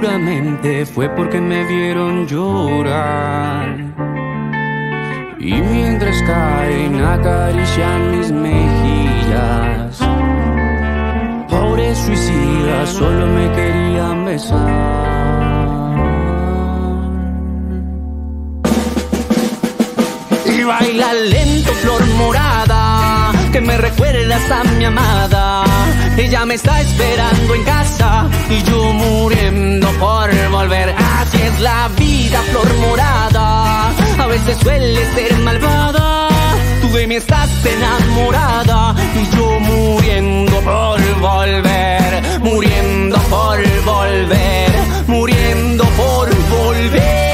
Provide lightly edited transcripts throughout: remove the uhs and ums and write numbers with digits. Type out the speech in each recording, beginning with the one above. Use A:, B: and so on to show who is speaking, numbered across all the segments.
A: Seguramente fue porque me vieron llorar. Y mientras caen acarician mis mejillas, pobres suicidas solo me querían besar. Y baila lento flor morada, que me recuerdas a mi amada. Ella me está esperando en casa y yo muriendo por volver. Así es la vida, flor morada, a veces suele ser malvada. Tú de mí estás enamorada y yo muriendo por volver, muriendo por volver, muriendo por volver.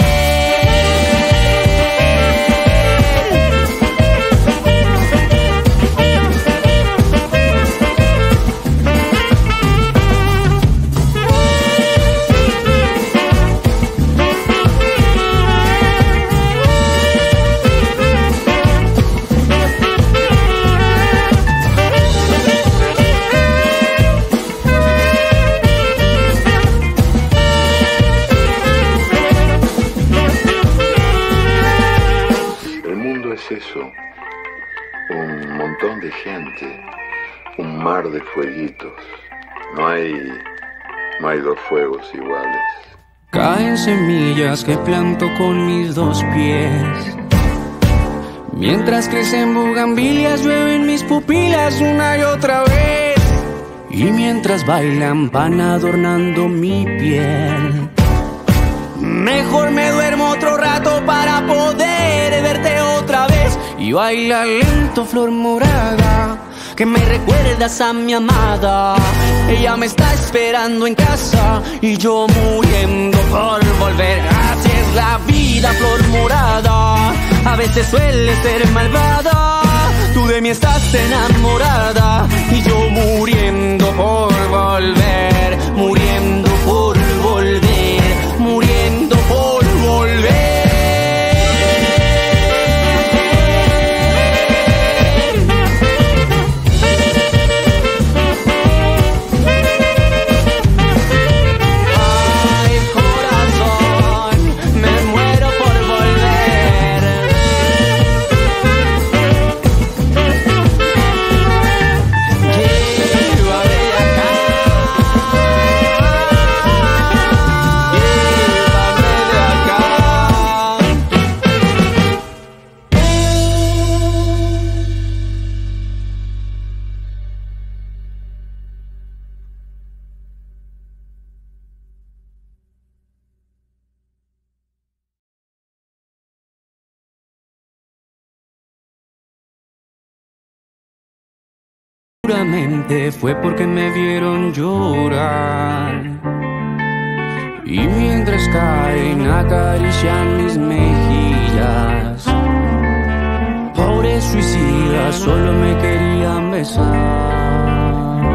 B: Eso, un montón de gente, un mar de fueguitos, no hay dos fuegos iguales.
A: Caen semillas que planto con mis dos pies, mientras crecen bugambilias llueven mis pupilas una y otra vez. Y mientras bailan van adornando mi piel. Mejor me duermo otro rato para poder verte otra vez. Y baila lento flor morada, que me recuerdas a mi amada. Ella me está esperando en casa y yo muriendo por volver. Así es la vida, flor morada, a veces suele ser malvada. Tú de mí estás enamorada y yo muriendo por volver, muriendo por volver, muriendo por volver. Seguramente fue porque me vieron llorar. Y mientras caen acarician mis mejillas, pobres suicidas solo me querían besar.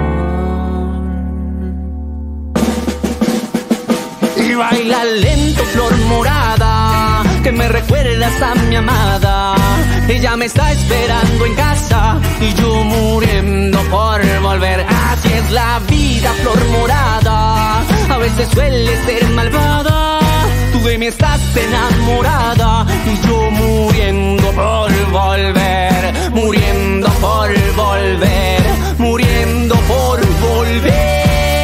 A: Y baila lento flor morada, que me recuerdas a mi amada. Ella me está esperando en casa y yo muriendo por volver. Así es la vida, flor morada, a veces suele ser malvada. Tú de mí estás enamorada y yo muriendo por volver, muriendo por volver, muriendo por volver.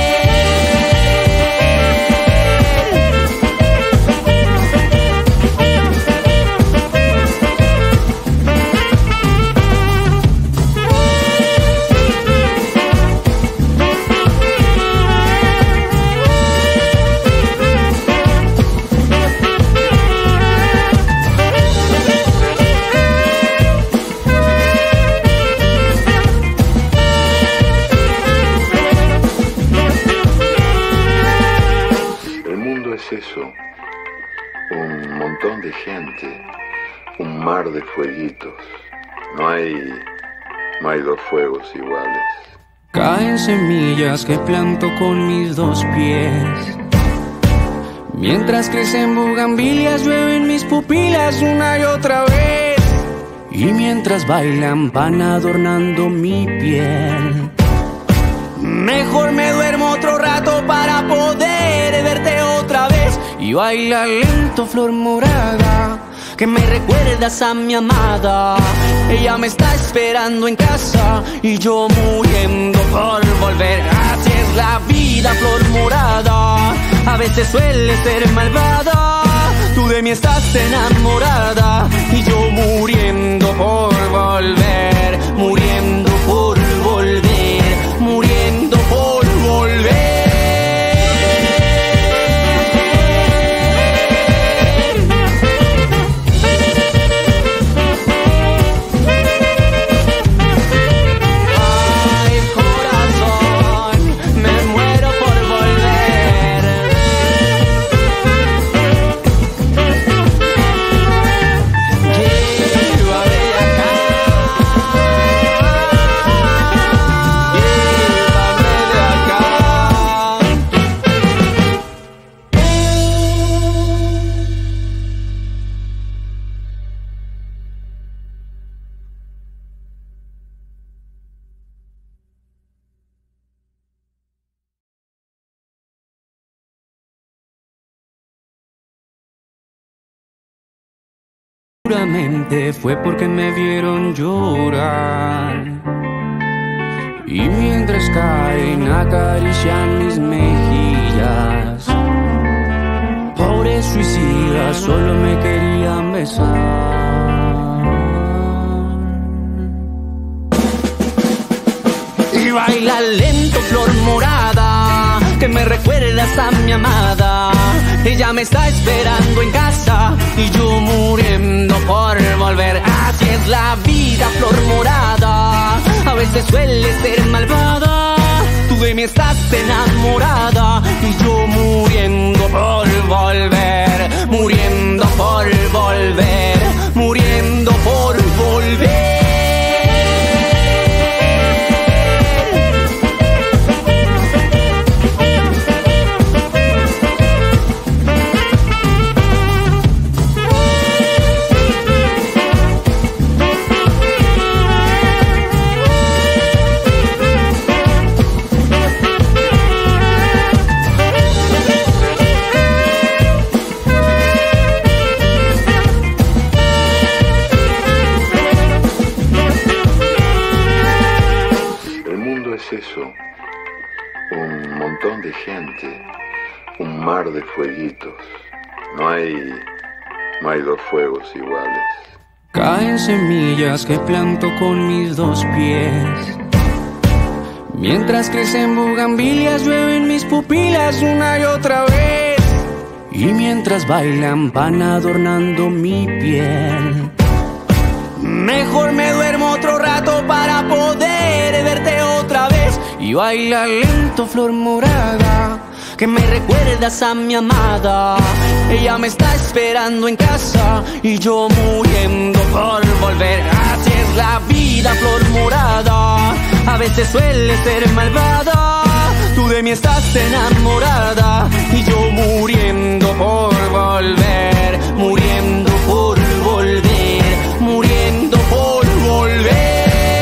B: Eso, un montón de gente, un mar de fueguitos, no hay dos fuegos iguales.
A: Caen semillas que planto con mis dos pies, mientras crecen bugambilias llueven mis pupilas una y otra vez. Y mientras bailan van adornando mi piel. Mejor me duermo otro rato para poder verte otra vez. y baila lento, flor morada, que me recuerdas a mi amada. Ella me está esperando en casa y yo muriendo por volver. Así es la vida, flor morada, a veces suele ser malvada. Tú de mí estás enamorada y yo muriendo por volver, muriendo por volver, muriendo por volver. Seguramente fue porque me vieron llorar y mientras caen acarician mis mejillas. Pobres suicidas solo me querían besar. Y baila lento, flor morada, que me recuerdas a mi amada. Ella me está esperando en casa y yo muriendo por volver. Así es la vida, flor morada, a veces suele ser malvada. Tú de mí estás enamorada y yo muriendo por volver, muriendo por volver, muriendo por volver.
B: Eso, un montón de gente, un mar de fueguitos, no hay dos fuegos iguales.
A: Caen semillas que planto con mis dos pies, mientras crecen bugambilias llueven mis pupilas una y otra vez, y mientras bailan van adornando mi piel. Mejor me duermo otro rato para poder verte otra vez. Y baila lento, flor morada, que me recuerdas a mi amada. Ella me está esperando en casa y yo muriendo por volver. Así es la vida, flor morada, a veces suele ser malvada. Tú de mí estás enamorada y yo muriendo por volver, muriendo por volver, muriendo por volver.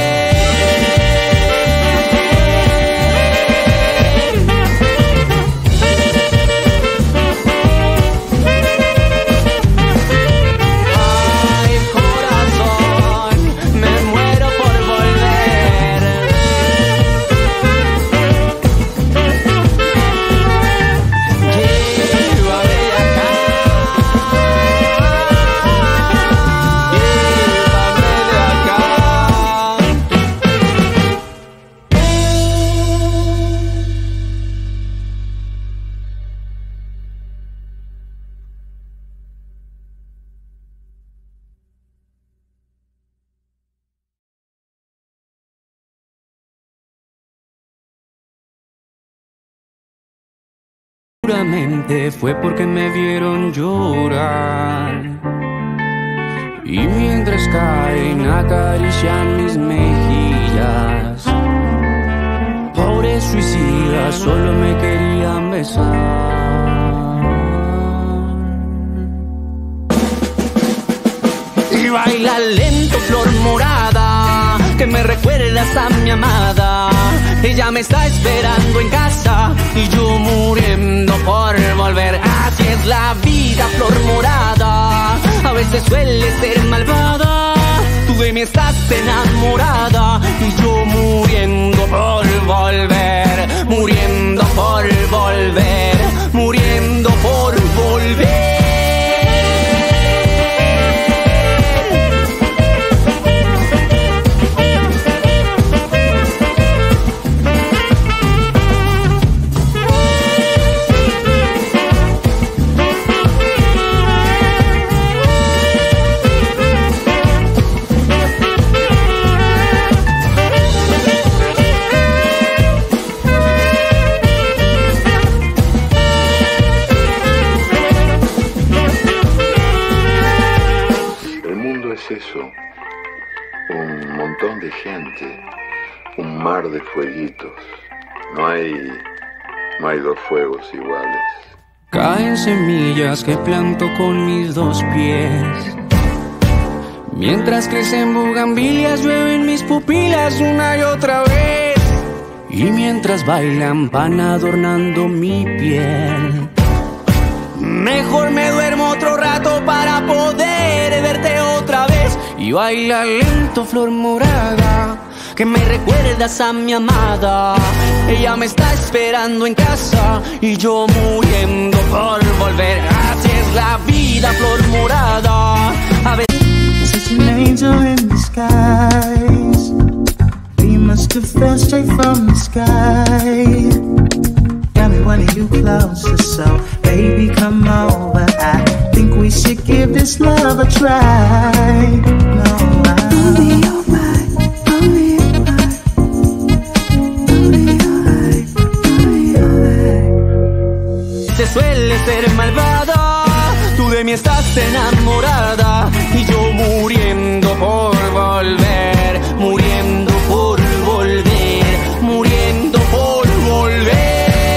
A: Seguramente fue porque me vieron llorar y mientras caen acarician mis mejillas. Pobres suicidas solo me querían besar. Y baila lento, flor morada, que me recuerdas a mi amada. Ella me está esperando en casa y yo muriendo por volver. Así es la vida, flor morada. A veces suele ser malvada. Tú de mí estás enamorada y yo muriendo por volver, muriendo por volver, muriendo por volver.
B: Eso, un montón de gente, un mar de fueguitos, no hay dos fuegos iguales.
A: Caen semillas que planto con mis dos pies, mientras crecen bugambilias llueven mis pupilas una y otra vez, y mientras bailan van adornando mi piel. Mejor me duermo otro rato para poder verte otra vez. Y baila lento, flor morada, que me recuerdas a mi amada. Ella me está esperando en casa y yo muriendo por volver. Así es la vida, flor morada. A veces
C: such an angel in disguise. We must have fell straight from the sky. Got me wanting you closer, so baby come over. I think we should give this love a try. No, only your mind, only your mind, only your mind, only your mind.
A: Se suele ser malvada, tú de mí estás enamorada y yo muriendo por volver, muriendo por volver, muriendo por volver.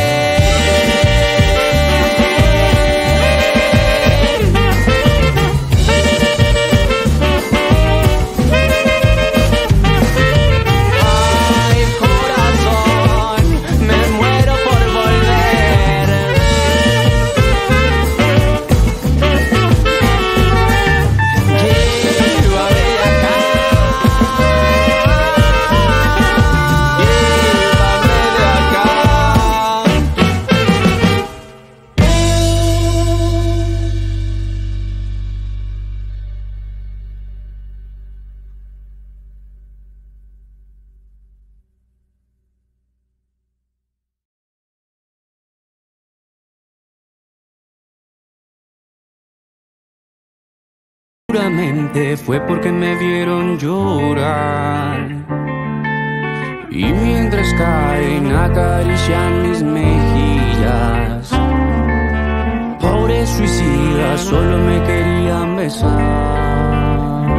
A: Seguramente fue porque me vieron llorar y mientras caen acarician mis mejillas. Pobres suicidas solo me querían besar.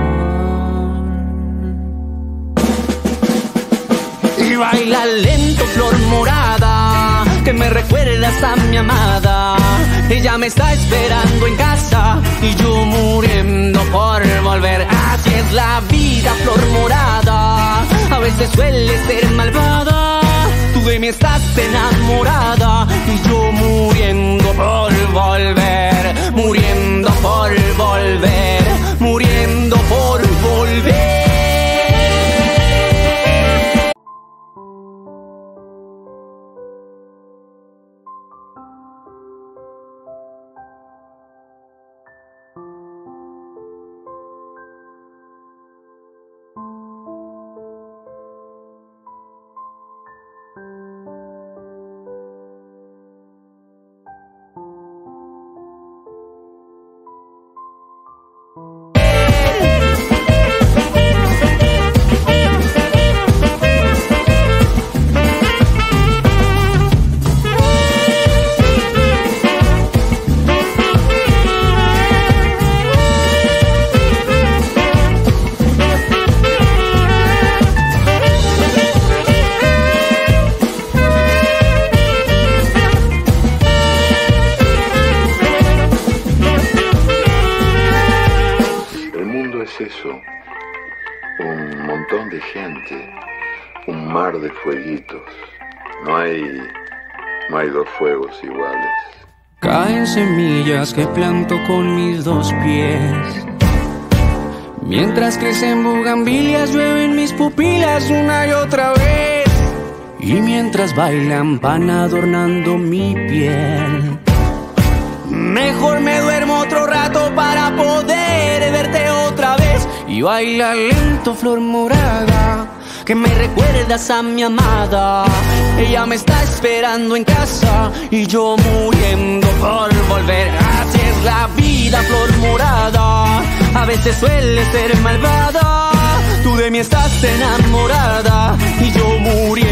A: Y baila lento, flor morada, que me recuerdas a mi amada. Ella me está esperando en casa y yo muriendo por volver. Así es la vida, flor morada. A veces suele ser malvada. Tú de mí estás enamorada y yo muriendo por volver, muriendo por volver, muriendo por volver.
B: un montón de gente, un mar de fueguitos. No hay dos fuegos iguales.
A: Caen semillas que planto con mis dos pies. Mientras crecen bugambilias, llueven mis pupilas una y otra vez. Y mientras bailan van adornando mi piel. Mejor me duermo otro rato para poder verte otra vez. Y baila lento, flor morada, que me recuerdas a mi amada. Ella me está esperando en casa y yo muriendo por volver. Así es la vida, flor morada, a veces suele ser malvada. Tú de mí estás enamorada y yo muriendo